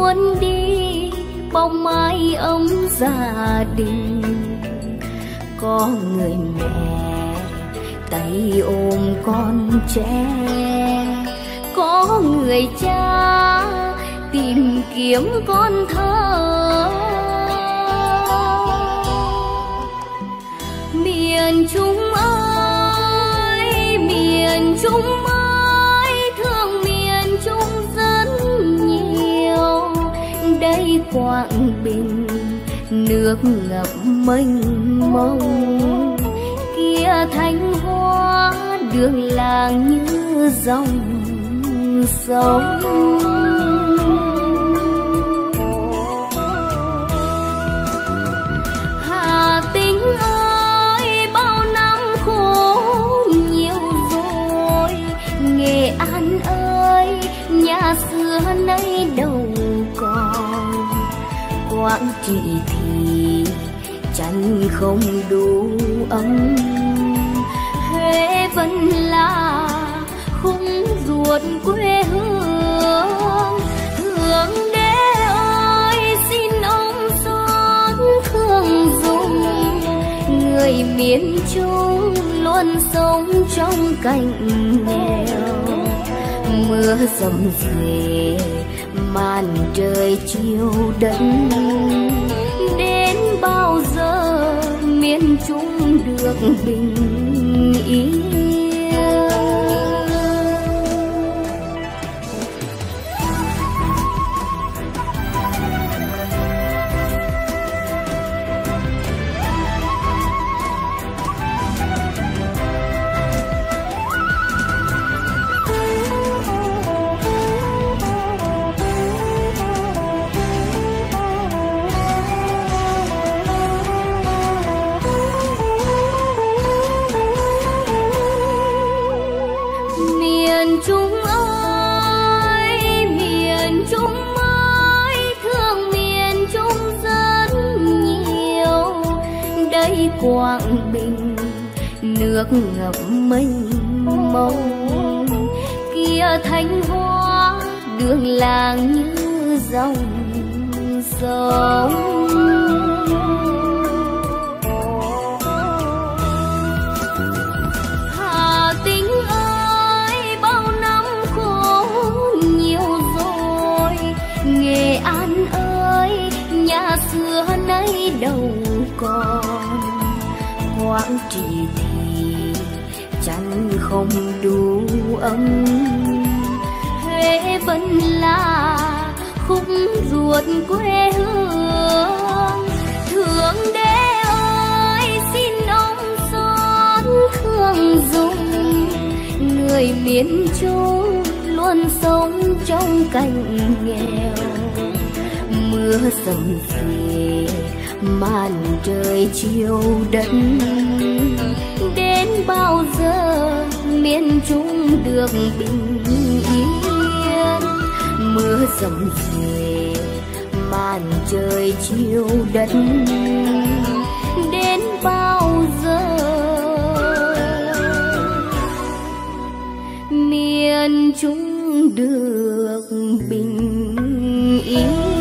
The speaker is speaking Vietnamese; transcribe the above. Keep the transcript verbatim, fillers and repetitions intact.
muốn đi bóng mái ấm gia đình. Có người mẹ tay ôm con trẻ, có người cha tìm kiếm con thơ. Miền Trung ơi, miền Trung ơi, thương miền Trung rất nhiều. Đây Quảng Bình nước ngập mênh mông, kia Thanh Hóa đường làng như dòng sông. Hà Tĩnh ơi, bao năm khổ nhiều rồi. Nghệ An ơi, nhà xưa nay đâu còn. Quảng Trị thì chăn không đủ ấm. Huế vẫn là khung ruột quê hương. Thượng Đế ơi, xin ông xót thương dùng. Người miền Trung luôn sống trong cảnh nghèo. Mưa dầm về màn trời chiều đất. Đến bao giờ miền Trung được bình yên? Miền Trung ơi, miền Trung ơi, thương miền Trung rất nhiều. Đây Quảng Bình nước ngập mênh mông, kia Thanh Hóa đường làng như dòng sông. Nghệ An ơi, nhà xưa nay đâu còn. Quảng Trị thì chăn không đủ ấm. Huế vẫn là khúc ruột quê hương. Thượng Đế ơi, xin ông xót thương dùng. Người miền Trung luôn sống trong cảnh nghèo. Mưa dầm về màn trời chiều đất. Đến bao giờ miền Trung được bình yên? Mưa dầm về màn trời chiều đất. Đến bao giờ miền Trung được bình yên?